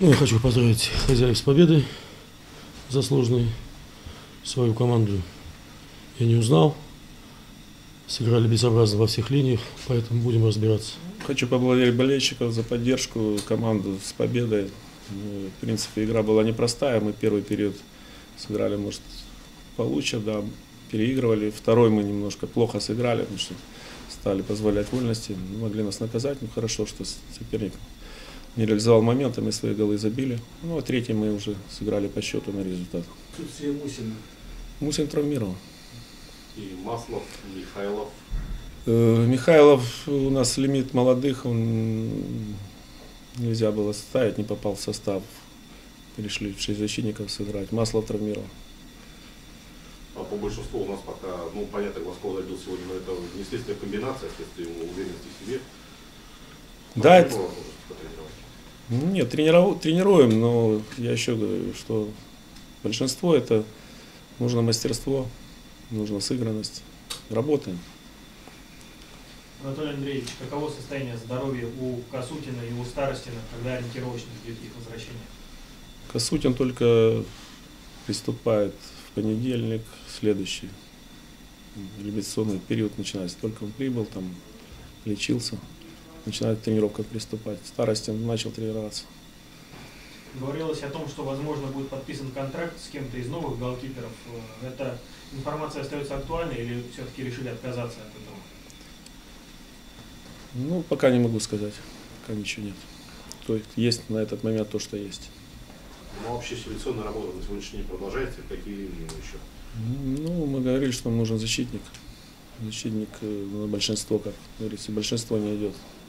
Ну, я хочу поздравить хозяев с победой заслуженной. Свою команду я не узнал. Сыграли безобразно во всех линиях, поэтому будем разбираться. Хочу поблагодарить болельщиков за поддержку, команду с победой. В принципе, игра была непростая. Мы первый период сыграли, может, получше, да, переигрывали. Второй мы немножко плохо сыграли, потому что стали позволять вольности. Могли нас наказать, но хорошо, что соперник не реализовал моменты, мы свои голы забили. Ну, а третий мы уже сыграли по счету на результат. Мусин травмировал. И Маслов, Михайлов. Михайлов, у нас лимит молодых, он нельзя было ставить, не попал в состав. Перешли в 6 защитников сыграть. Маслов травмировал. А по большинству у нас пока, ну, понятно, Глазков забил сегодня, но это не следствие комбинации, а следствие его уверенности в себе. Да, это... Нет, тренируем, но я еще говорю, что большинство это нужно мастерство, нужна сыгранность. Работаем. Анатолий Андреевич, каково состояние здоровья у Касутина и у Старостина, когда ориентировочно ждет их возвращения? Касутин только приступает в понедельник, следующий реабилитационный период начинается. Только он прибыл, там лечился, начинает к тренировкам приступать. Старостин начал тренироваться. Говорилось о том, что, возможно, будет подписан контракт с кем-то из новых голкиперов. Эта информация остается актуальной или все-таки решили отказаться от этого? Ну, пока не могу сказать, пока ничего нет. То есть на этот момент то, что есть. Ну, общая селекционная работа на сегодняшний день продолжается, какие линии еще? Ну, мы говорили, что нам нужен защитник. Защитник на большинство, как говорится, большинство не идет.